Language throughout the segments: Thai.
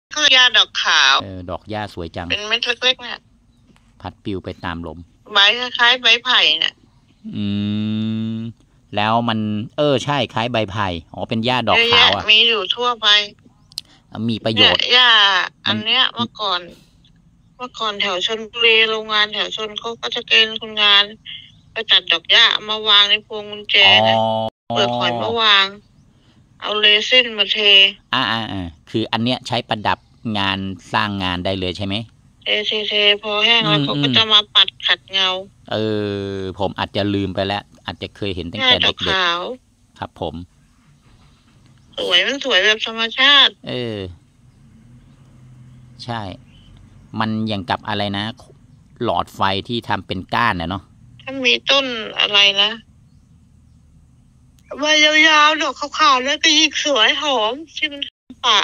ก็หญ้าดอกขาวดอกหญ้าสวยจังเป็นเม็ดเล็กๆเนี่ยพัดปลิวไปตามลมใบคล้ายๆใบไผ่เนี่ยแล้วมันใช่คล้ายใบไผ่เป็นหญ้าดอกขาวมีอยู่ทั่วไปมีประโยชน์หญ้าอันเนี้ยเมื่อก่อนแถวชลบุรีโรงงานแถวชนเขาก็จะเกณฑ์คนงานไปตัดดอกหญ้ามาวางในพวงกุญแจนะเปลือกหอยมาวางเอาเรซินมาเทคืออันเนี้ยใช้ประดับงานสร้างงานได้เลยใช่ไหมเทพอแห้งแล้วเขาก็จะมาปัดขัดเงาผมอาจจะลืมไปแล้วอาจจะเคยเห็นตั้งแต่เด็กๆครับผมมันสวยแบบธรรมชาติใช่มันอย่างกับอะไรนะหลอดไฟที่ทำเป็นก้านเนาะถ้ามีต้นอะไรนะใบยาวๆดอกขาวๆแล้วก็ยิ่งสวยหอมที่มันปะ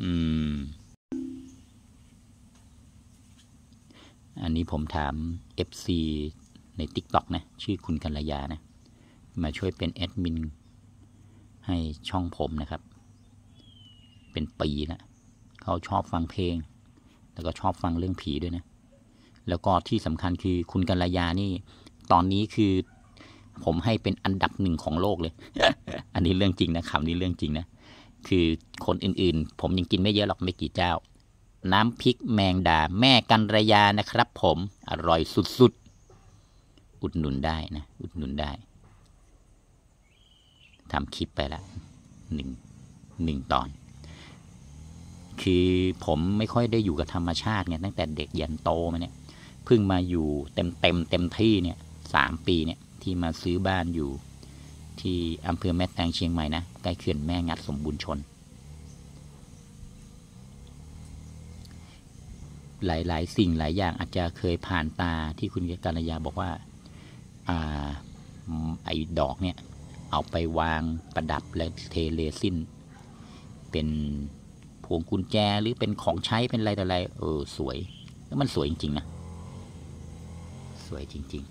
อันนี้ผมถาม FC ใน TikTok นะชื่อคุณกัลยานะมาช่วยเป็นแอดมินให้ช่องผมนะครับเป็นปีนะเขาชอบฟังเพลงแล้วก็ชอบฟังเรื่องผีด้วยนะแล้วก็ที่สำคัญคือคุณกัลยานี่ตอนนี้คือผมให้เป็นอันดับ1ของโลกเลย อันนี้เรื่องจริงนะคำนี้เรื่องจริงนะคือคนอื่นๆผมยังกินไม่เยอะหรอกไม่กี่เจ้าน้ำพริกแมงดาแม่กัลยานะครับผมอร่อยสุดๆอุดหนุนได้นะอุดหนุนได้ทำคลิปไปละหนึ่งตอนคือผมไม่ค่อยได้อยู่กับธรรมชาติไงตั้งแต่เด็กยันโตมาเนี่ยเพิ่งมาอยู่เต็มที่เนี่ย3 ปีเนี่ยที่มาซื้อบ้านอยู่ที่อำเภอแม่แตงเชียงใหม่นะใกล้เขื่อนแม่งัดสมบูรณ์ชนหลายสิ่งหลายอย่างอาจจะเคยผ่านตาที่คุณกัลยาบอกว่าไอ้ดอกเนี่ยเอาไปวางประดับและเทเรซินเป็นพวงกุญแจหรือเป็นของใช้เป็นอะไรต่ออะไรสวยแล้วมันสวยจริงๆนะสวยจริง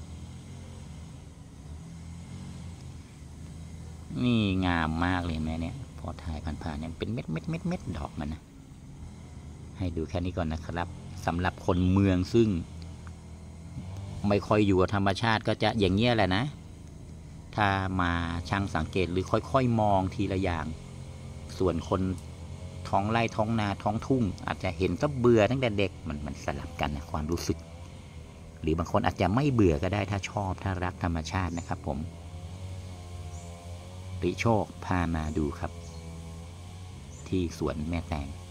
ๆนี่งามมากเลยแม่เนี่ยพอถ่ายผ่านๆเนี่ยเป็นเม็ดดอกมันนะให้ดูแค่นี้ก่อนนะครับสำหรับคนเมืองซึ่งไม่ค่อยอยู่กับธรรมชาติก็จะอย่างเงี้ยแหละนะถ้ามาช่างสังเกตหรือค่อยๆมองทีละอย่างส่วนคนท้องไร่ท้องนาท้องทุ่งอาจจะเห็นก็เบื่อตั้งแต่เด็กมันสลับกันนะความรู้สึกหรือบางคนอาจจะไม่เบื่อก็ได้ถ้าชอบถ้ารักธรรมชาตินะครับผมริโชคพามาดูครับที่สวนแม่แตง